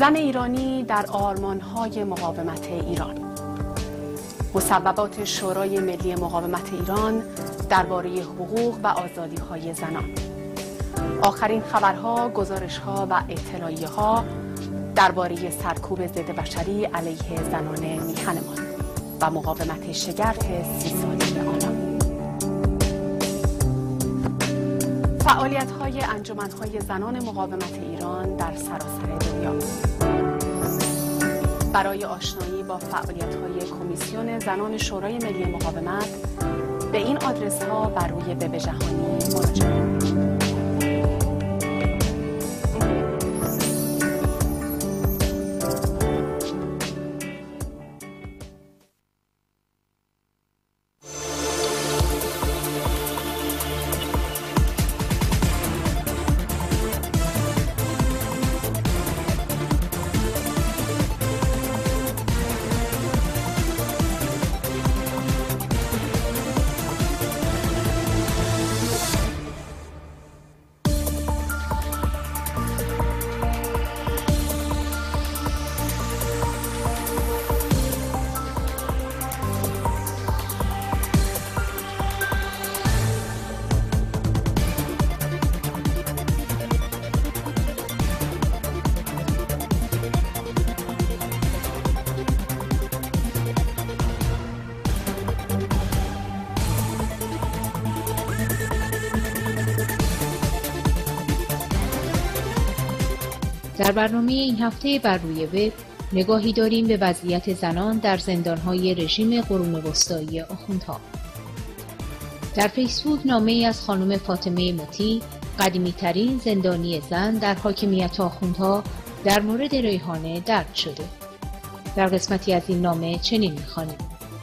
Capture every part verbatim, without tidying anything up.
زن ایرانی در آرمان‌های مقاومت ایران. مسببات شورای ملی مقاومت ایران درباره حقوق و آزادی‌های زنان. آخرین خبرها، گزارش‌ها و اطلاعیه‌ها درباره سرکوب ضد بشری علیه زنان میهنمان و مقاومت شگرف سی ساله آنان. فعالیت‌های انجمن‌های زنان مقاومت ایران در سراسر دنیا. برای آشنایی با فعالیت‌های کمیسیون زنان شورای ملی مقاومت به این آدرس‌ها بر روی وب جهانی مراجعه کنید. در برنامه این هفته بر روی وب نگاهی داریم به وضعیت زنان در زندان‌های رژیم قرون وسطایی آخوندها. در فیسبوک نامه‌ای از خانم فاطمه مطیع، قدیمی‌ترین زندانی زن در حاکمیت آخوندها، در مورد ریحانه درد شده. در قسمتی از این نامه چنین می‌خوانیم: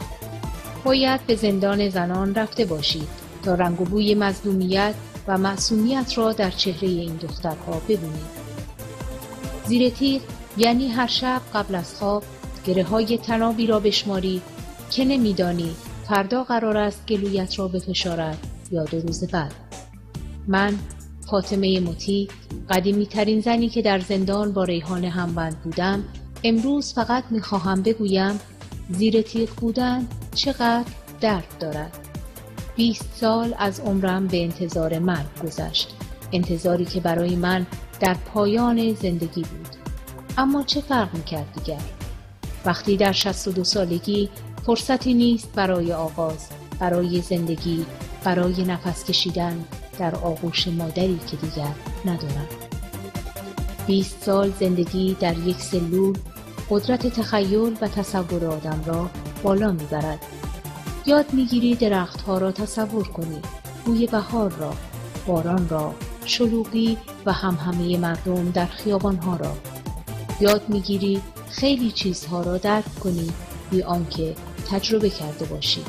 باید به زندان زنان رفته باشید تا رنگ و بوی مظلومیت و معصومیت را در چهره این دخترها ببینید. زیر تیغ یعنی هر شب قبل از خواب گره های تنابی را بشماری که نمیدانی فردا قرار است گلویت را بفشارد یا دو روز بعد. من فاطمه مطیع، قدیمی ترین زنی که در زندان با ریحانه همبند بودم، امروز فقط میخواهم بگویم زیر تیغ بودن چقدر درد دارد. بیست سال از عمرم به انتظار مرگ گذشت، انتظاری که برای من در پایان زندگی بود. اما چه فرق می‌کرد دیگر؟ وقتی در شصت و دو سالگی فرصتی نیست برای آغاز، برای زندگی، برای نفس کشیدن در آغوش مادری که دیگر ندارم. بیست سال زندگی در یک سلول قدرت تخیل و تصور آدم را بالا می‌برد. یاد می‌گیری درخت‌ها را تصور کنی، بوی بهار را، باران را، شلوغی و همهمه مردم در خیابان‌ها را. یاد می‌گیری خیلی چیزها را درک کنی بی آنکه تجربه کرده باشی.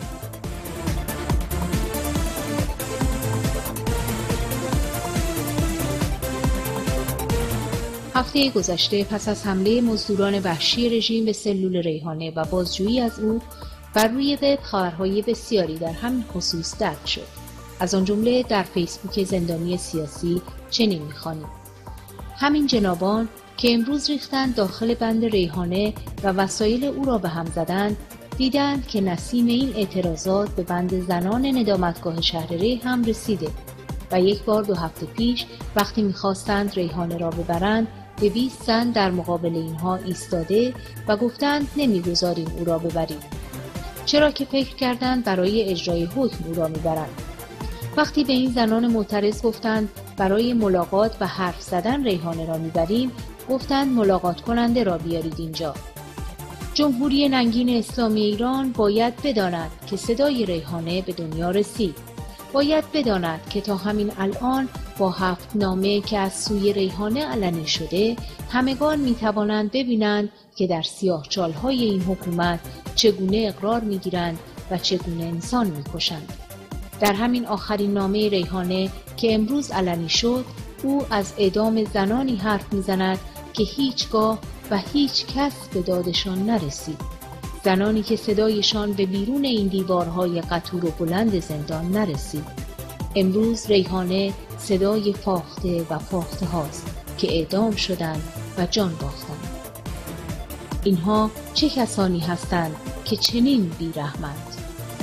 هفته گذشته پس از حمله مزدوران وحشی رژیم به سلول ریحانه و بازجویی از او، بر روی وب خبرهای بسیاری در همین خصوص درج شد. از آن جمله در فیسبوک زندانی سیاسی چنین می‌خوانیم: همین جنابان که امروز ریختند داخل بند ریحانه و وسایل او را به هم زدند، دیدند که نسیم این اعتراضات به بند زنان ندامتگاه شهر ری هم رسیده و یک بار دو هفته پیش وقتی می‌خواستند ریحانه را ببرند، دویست زن در مقابل اینها ایستاده و گفتند نمی‌گذاریم او را ببریم، چرا که فکر کردند برای اجرای حکم او را می‌برند. وقتی به این زنان معترض گفتند برای ملاقات و حرف زدن ریحانه را میبریم، گفتند ملاقات کننده را بیارید اینجا. جمهوری ننگین اسلامی ایران باید بداند که صدای ریحانه به دنیا رسید. باید بداند که تا همین الان با هفت نامه که از سوی ریحانه علنی شده، همگان میتوانند ببینند که در سیاهچال‌های این حکومت چگونه اقرار میگیرند و چگونه انسان میکشند. در همین آخرین نامه ریحانه که امروز علنی شد، او از اعدام زنانی حرف میزند که هیچگاه و هیچ کس به دادشان نرسید. زنانی که صدایشان به بیرون این دیوارهای قطور و بلند زندان نرسید. امروز ریحانه صدای فاخته و فاخته هاست که اعدام شدند و جان باختند. اینها چه کسانی هستند که چنین بی‌رحمند؟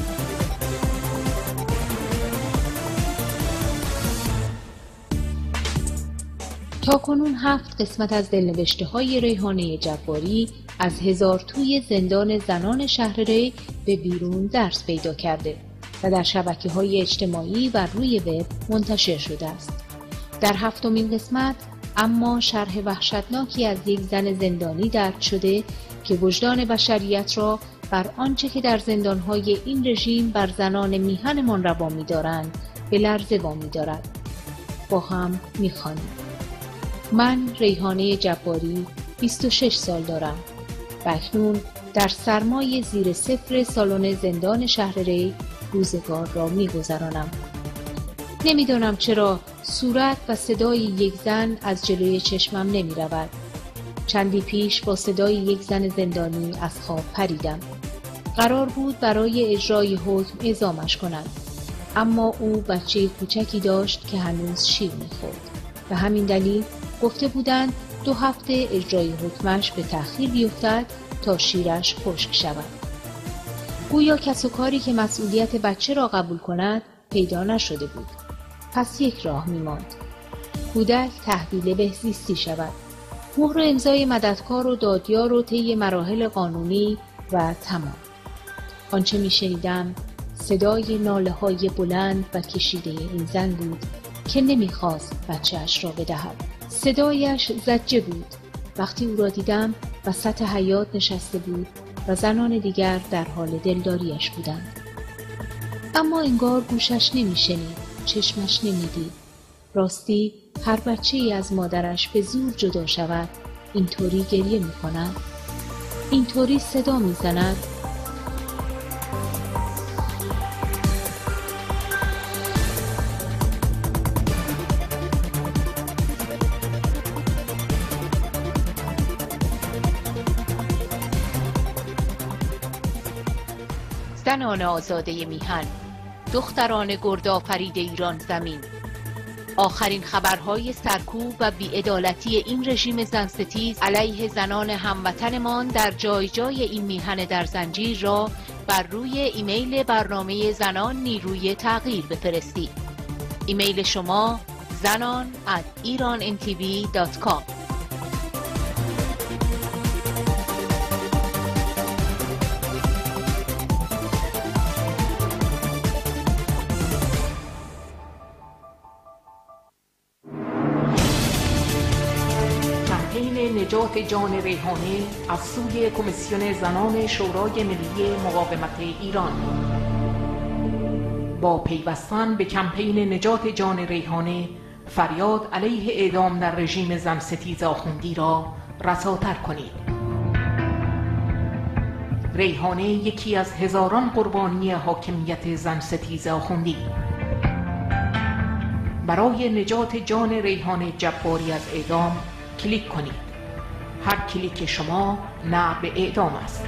تا کنون هفت قسمت از دلنوشته های ریحانه جباری از هزار توی زندان زنان شهر ری به بیرون درس پیدا کرده و در شبکه‌های اجتماعی و روی وب منتشر شده است. در هفتمین قسمت اما شرح وحشتناکی از یک زن زندانی درد شده که وجدان بشریت را بر آنچه که در زندان‌های این رژیم بر زنان میهنمان روا می‌دارند به لرزه وامی دارد. با هم می‌خوانیم. من ریحانه جباری بیست و شش سال دارم و اکنون در سرمای زیر صفر سالن زندان شهر ری روزگار را می‌گذرانم. نمی‌دانم چرا صورت و صدای یک زن از جلوی چشمم نمی‌رود. چندی پیش با صدای یک زن زندانی از خواب پریدم. قرار بود برای اجرای حکم اعزامش کنند، اما او بچه کوچکی داشت که هنوز شیر می‌خورد. به همین دلیل گفته بودند دو هفته اجرای حکمش به تأخیر بیفتد تا شیرش خشک شود. گویا کس و کاری که مسئولیت بچه را قبول کند پیدا نشده بود. پس یک راه می‌ماند. کودک تحویل بهزیستی شود. مهر و امضای مددکار و دادیار و طی مراحل قانونی و تمام. آنچه می‌شنیدم صدای ناله‌های بلند و کشیده این زن بود که نمی‌خواست بچه‌اش را بدهد. صدایش زجه بود. وقتی او را دیدم وسط حیاط نشسته بود و زنان دیگر در حال دلداریش بودند. اما انگار گوشش نمی‌شنید، چشمش نمی‌دید. راستی هر بچه‌ای از مادرش به زور جدا شود اینطوری گریه می‌کند، اینطوری صدا می‌زند. زنان آزاده میهن، دختران گردآفرید ایران زمین، آخرین خبرهای سرکوب و بی‌عدالتی این رژیم زنستیز علیه زنان هموطنمان در جای جای این میهن در زنجیر را بر روی ایمیل برنامه زنان نیروی تغییر بفرستید. ایمیل شما زنان ات ایران ان تی وی دات کام. نجات جان ریحانه از سوی کمیسیون زنان شورای ملی مقاومت ایران. با پیوستن به کمپین نجات جان ریحانه، فریاد علیه اعدام در رژیم زن ستیز آخوندی را رساتر کنید. ریحانه یکی از هزاران قربانی حاکمیت زن ستیز آخوندی. برای نجات جان ریحانه جباری از اعدام کلیک کنید. هر کلیک شما نه به اعدام است.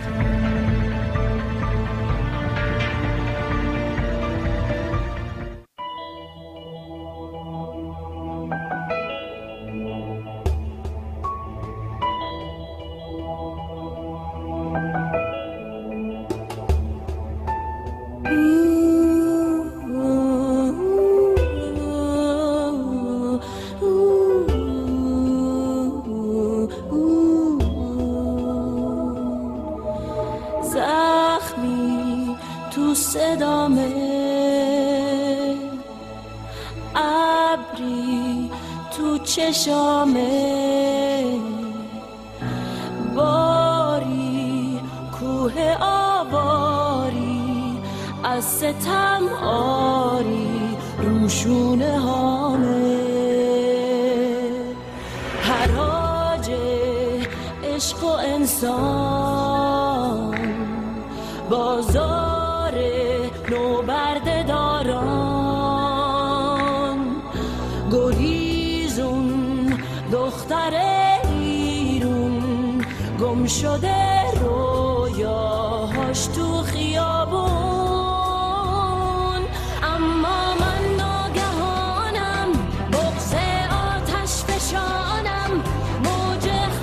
چشامه باری کوه آواری از ستم آری روشونه هامه حراج عشق و انسان بازار نوبرده داران گریزون دختر ایرون گم شده رویاهاش تو خیابون اما من ناگهانم بغض آتش فشانم موج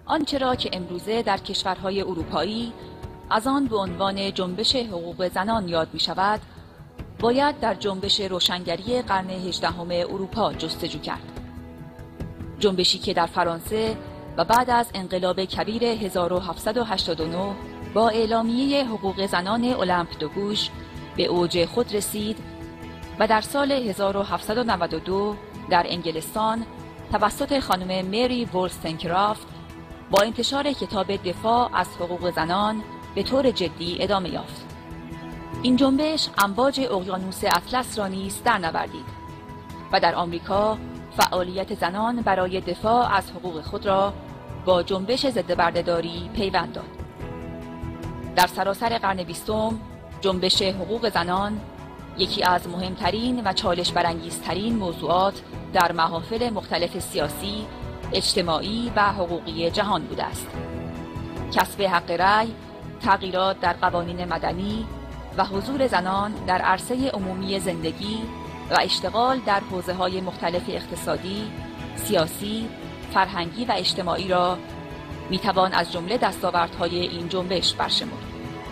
آنچه را که امروزه در کشورهای اروپایی از آن به عنوان جنبش حقوق زنان یاد می شود، باید در جنبش روشنگری قرن هجدهم اروپا جستجو کرد. جنبشی که در فرانسه و بعد از انقلاب کبیر هزار و هفتصد و هشتاد و نه با اعلامیه حقوق زنان اولمپ دو گوژ به اوج خود رسید و در سال هزار و هفتصد و نود و دو در انگلستان توسط خانم مری وولستنکرافت با انتشار کتاب دفاع از حقوق زنان به طور جدی ادامه یافت. این جنبش امواج اقیانوس اطلس را نیز درنوردید و در آمریکا فعالیت زنان برای دفاع از حقوق خود را با جنبش ضد بردهداری پیوند داد. در سراسر قرن بیستم جنبش حقوق زنان یکی از مهمترین و چالش برانگیزترین موضوعات در محافل مختلف سیاسی، اجتماعی و حقوقی جهان بوده است. کسب حق رأی، تغییرات در قوانین مدنی و حضور زنان در عرصه عمومی زندگی و اشتغال در حوزه‌های مختلف اقتصادی، سیاسی، فرهنگی و اجتماعی را میتوان از جمله دستاوردهای این جنبش برشمرد.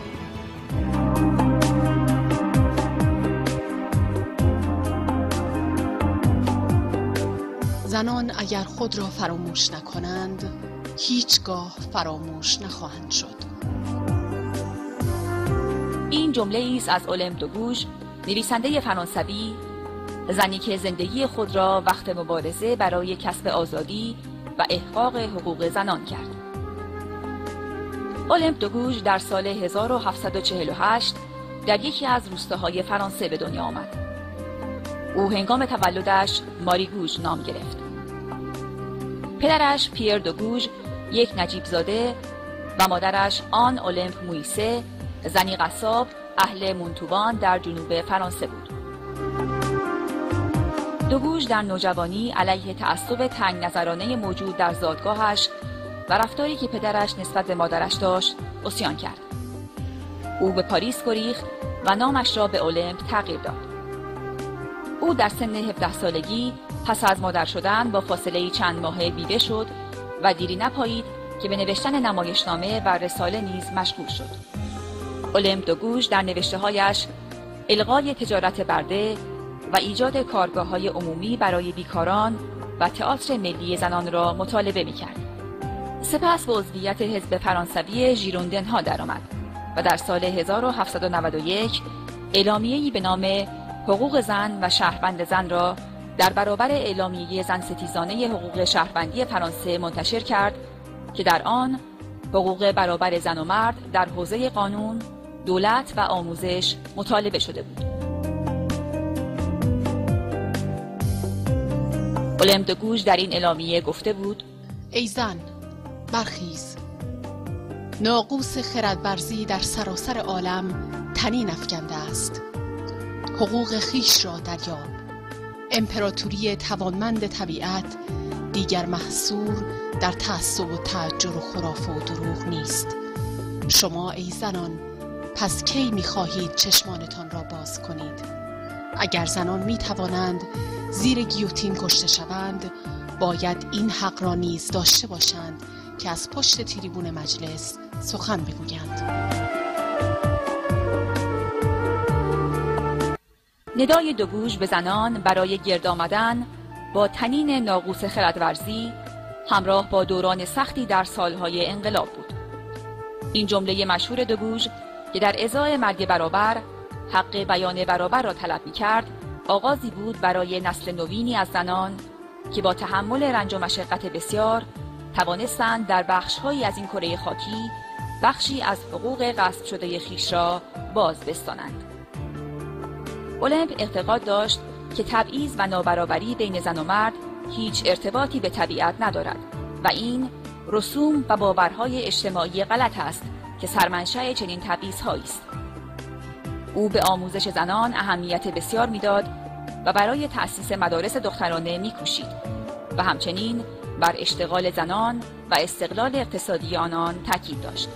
زنان اگر خود را فراموش نکنند، هیچگاه فراموش نخواهند شد. این جمله است از اولمپ دو گوژ، نویسنده فرانسوی، زنی که زندگی خود را وقت مبارزه برای کسب آزادی و احقاق حقوق زنان کرد. اولمپ دو گوژ در سال هزار و هفتصد و چهل و هشت در یکی از روستاهای فرانسه به دنیا آمد. او هنگام تولدش ماری گوژ نام گرفت. پدرش پیر دو گوژ یک نجیب زاده و مادرش آن اولمپ مویسه زنی قصاب اهل مونتوبان در جنوب فرانسه بود. دو گوژ در نوجوانی علیه تعصب تنگ نظرانه موجود در زادگاهش و رفتاری که پدرش نسبت به مادرش داشت عصیان کرد. او به پاریس گریخت و نامش را به اولمپ تغییر داد. او در سن هفده سالگی پس از مادر شدن با فاصله چند ماهه بیوه شد و دیری نپایید که به نوشتن نمایشنامه و رساله نیز مشغول شد. اولمپ دو گوژ در نوشته‌هایش الغای تجارت برده و ایجاد کارگاه‌های عمومی برای بیکاران و تئاتر ملی زنان را مطالبه می‌کرد. سپس به عضویت حزب فرانسوی ژیروندن‌ها درآمد و در سال هزار و هفتصد و نود و یک اعلامیه‌ای به نام حقوق زن و شهروند زن را در برابر اعلامیه زن ستیزانه حقوق شهروندی فرانسه منتشر کرد که در آن حقوق برابر زن و مرد در حوزه قانون، دولت و آموزش مطالبه شده بود. اولمپ دو گوژ در این اعلامیه گفته بود: ای زن، برخیز. ناقوس خردورزی در سراسر عالم طنین افکنده است. حقوق خیش را دریاب. امپراتوری توانمند طبیعت دیگر محصور در تعصب و تعجر و خرافه و دروغ نیست. شما ای زنان، پس کی می‌خواهید چشمانتان را باز کنید؟ اگر زنان می‌توانند زیر گیوتین کشته شوند، باید این حق را نیز داشته باشند که از پشت تریبون مجلس سخن بگویند. ندای دو گوژ به زنان برای گرد آمدن با طنین ناقوس خردورزی همراه با دوران سختی در سالهای انقلاب بود. این جمله مشهور دو گوژ که در ازای مرگ برابر حق بیان برابر را طلب می‌کرد، آغازی بود برای نسل نوینی از زنان که با تحمل رنج و مشقت بسیار توانستند در بخش‌هایی از این کره خاکی بخشی از حقوق غصب شده خیش را باز بستانند. اولمپ اعتقاد داشت که تبعیض و نابرابری بین زن و مرد هیچ ارتباطی به طبیعت ندارد و این رسوم و باورهای اجتماعی غلط است که سرمنشأ چنین تبعیض‌هایی است. او به آموزش زنان اهمیت بسیار میداد و برای تأسیس مدارس دخترانه میکوشید و همچنین بر اشتغال زنان و استقلال اقتصادی آنان تاکید داشت.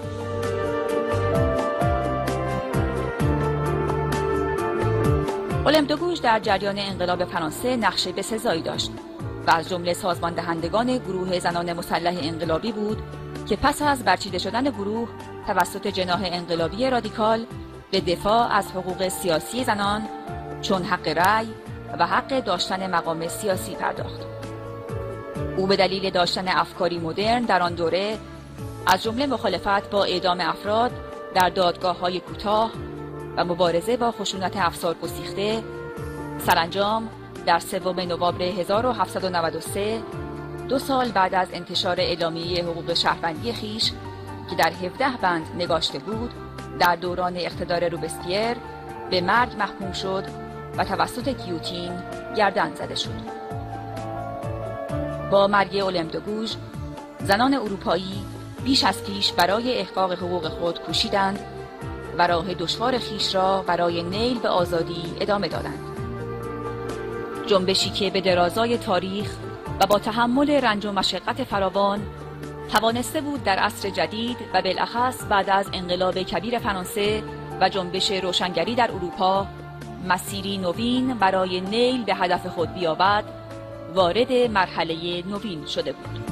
اولمپ دو گوژ در جریان انقلاب فرانسه نقش بسزایی داشت و از جمله سازمان دهندگان گروه زنان مسلح انقلابی بود که پس از برچیده شدن گروه توسط جناح انقلابی رادیکال به دفاع از حقوق سیاسی زنان چون حق رأی و حق داشتن مقام سیاسی پرداخت. او به دلیل داشتن افکاری مدرن در آن دوره از جمله مخالفت با اعدام افراد در دادگاه‌های کوتاه و مبارزه با خشونت افسار گسیخته، سرانجام در سوم نوامبر هزار و هفتصد و نود و سه دو سال بعد از انتشار اعلامیه حقوق شهروندی خویش که در هفده بند نگاشته بود در دوران اقتدار روبسپیر به مرگ محکوم شد و توسط گیوتین گردن زده شد. با مرگ اولم دو گوژ زنان اروپایی بیش از پیش برای احقاق حقوق خود کوشیدند و راه دشوار خویش را برای نیل به آزادی ادامه دادند. جنبشی که به درازای تاریخ و با تحمل رنج و مشقت فراوان توانسته بود در عصر جدید و بالاخص بعد از انقلاب کبیر فرانسه و جنبش روشنگری در اروپا مسیری نوین برای نیل به هدف خود بیابد، وارد مرحله نوین شده بود.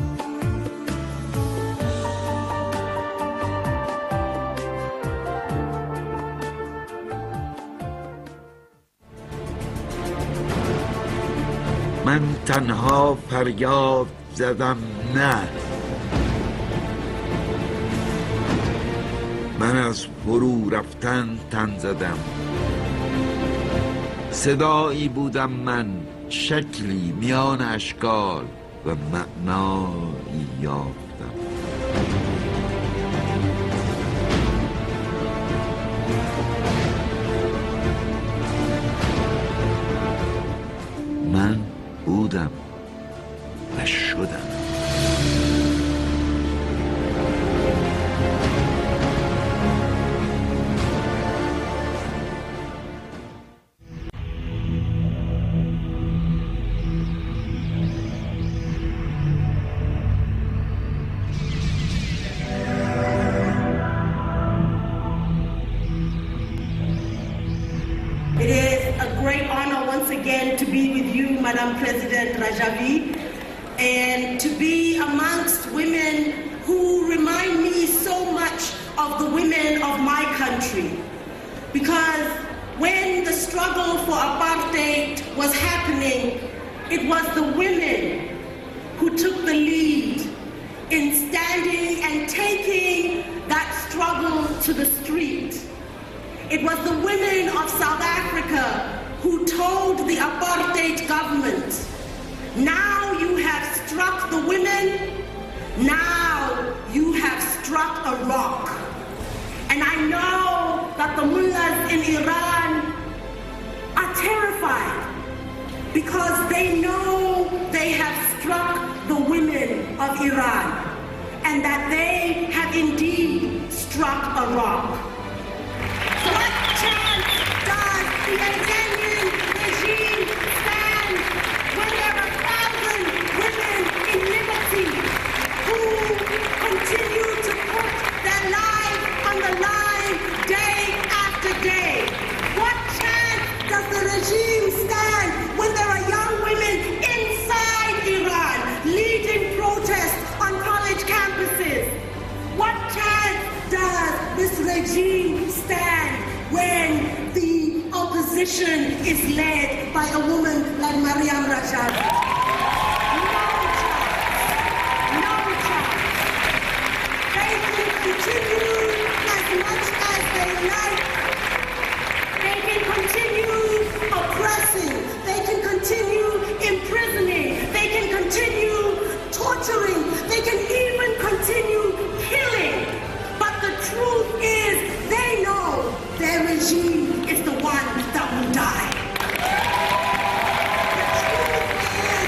من تنها فریاد زدم نه. من از فرو رفتن تن زدم. صدایی بودم من، شکلی میان اشکال و معنایی یافتم. من بودم و شدم. It is a great honor once again to be with you, Madam President Rajavi, and to be amongst women who remind me so much of the women of my country. Because when the struggle for apartheid was happening, it was the women who took the lead in standing and taking that struggle to the street. It was the women of South Africa who told the apartheid government, now you have struck the women, now you have struck a rock. And I know that the mullahs in Iran are terrified because they know they have struck the women of Iran and that they have indeed struck a rock. What chance does the Iranian regime stand when there are thousand women in liberty who continue to put their lives on the line day after day? What chance does the regime stand when there are young women inside Iran leading protests on college campuses? What chance does this regime stand when the opposition is led by a woman like Maryam Rajavi? No chance. No chance. They can continue as much as they like. They can continue oppressing. They can continue imprisoning. They can continue torturing. They can even continue killing. But the truth is, they know their regime is the one that will die. The truth is,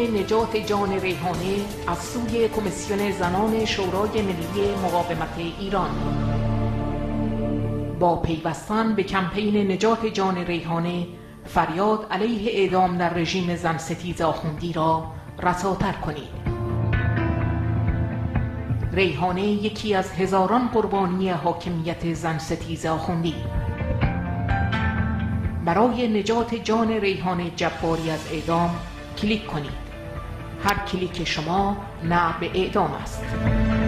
برای نجات جان ریحانه از سوی کمیسیون زنان شورای ملی مقاومت ایران. با پیوستن به کمپین نجات جان ریحانه، فریاد علیه اعدام در رژیم زن ستیز آخوندی را رساتر کنید. ریحانه یکی از هزاران قربانی حاکمیت زن ستیز آخوندی. برای نجات جان ریحانه جباری از اعدام کلیک کنید. هر کلیک شما نه به اعدام است.